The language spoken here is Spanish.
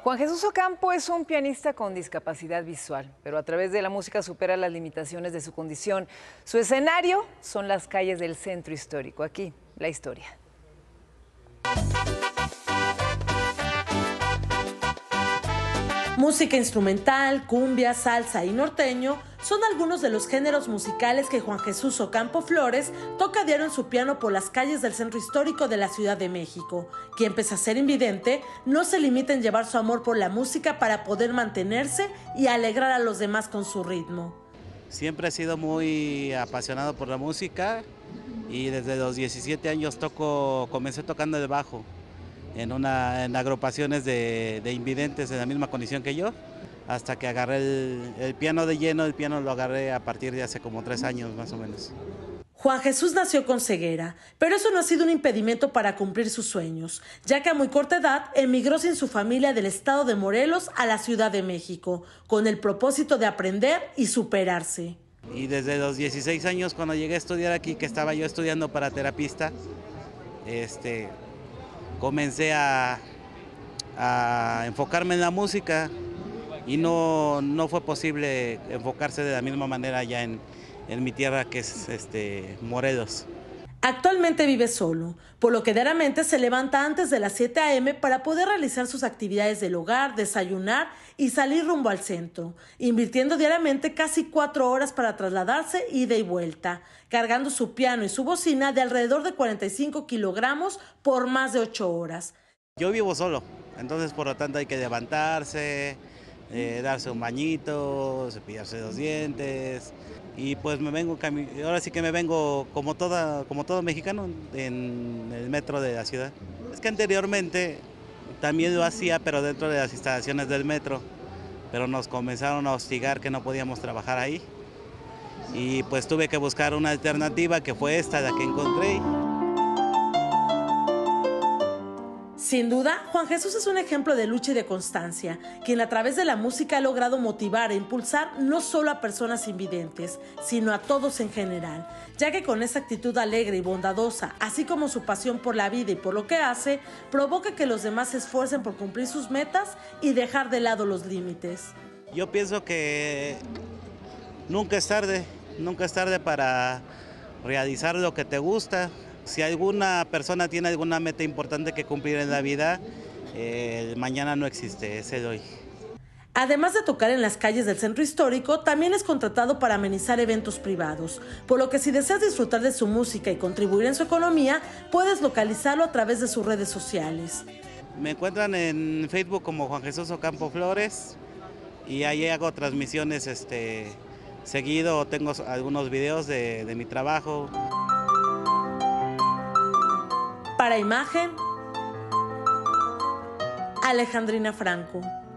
Juan Jesús Ocampo es un pianista con discapacidad visual, pero a través de la música supera las limitaciones de su condición. Su escenario son las calles del centro histórico. Aquí, la historia. Música instrumental, cumbia, salsa y norteño son algunos de los géneros musicales que Juan Jesús Ocampo Flores toca a diario en su piano por las calles del centro histórico de la Ciudad de México. Quien, pese a ser invidente, no se limita en llevar su amor por la música para poder mantenerse y alegrar a los demás con su ritmo. Siempre he sido muy apasionado por la música y desde los 17 años comencé tocando el bajo en agrupaciones de invidentes en la misma condición que yo, hasta que agarré el piano de lleno. El piano lo agarré a partir de hace como 3 años más o menos. Juan Jesús nació con ceguera, pero eso no ha sido un impedimento para cumplir sus sueños, ya que a muy corta edad emigró sin su familia del estado de Morelos a la Ciudad de México, con el propósito de aprender y superarse. Y desde los 16 años, cuando llegué a estudiar aquí, que estaba yo estudiando para terapista, comencé a enfocarme en la música y no fue posible enfocarse de la misma manera ya en mi tierra, que es Morelos. Actualmente vive solo, por lo que diariamente se levanta antes de las 7 a.m. para poder realizar sus actividades del hogar, desayunar y salir rumbo al centro, invirtiendo diariamente casi 4 horas para trasladarse ida y vuelta, cargando su piano y su bocina de alrededor de 45 kilogramos por más de 8 horas. Yo vivo solo, entonces por lo tanto hay que levantarse, darse un bañito, cepillarse los dientes, y pues ahora sí que me vengo como todo mexicano en el metro de la ciudad. Es que anteriormente también lo hacía, pero dentro de las instalaciones del metro, pero nos comenzaron a hostigar que no podíamos trabajar ahí, y pues tuve que buscar una alternativa, que fue esta, la que encontré. Sin duda, Juan Jesús es un ejemplo de lucha y de constancia, quien a través de la música ha logrado motivar e impulsar no solo a personas invidentes, sino a todos en general, ya que con esa actitud alegre y bondadosa, así como su pasión por la vida y por lo que hace, provoca que los demás se esfuercen por cumplir sus metas y dejar de lado los límites. Yo pienso que nunca es tarde para realizar lo que te gusta. Si alguna persona tiene alguna meta importante que cumplir en la vida, el mañana no existe, es el hoy. Además de tocar en las calles del centro histórico, también es contratado para amenizar eventos privados, por lo que si deseas disfrutar de su música y contribuir en su economía, puedes localizarlo a través de sus redes sociales. Me encuentran en Facebook como Juan Jesús Ocampo Flores, y ahí hago transmisiones seguido, tengo algunos videos de mi trabajo. Para Imagen, Alejandrina Franco.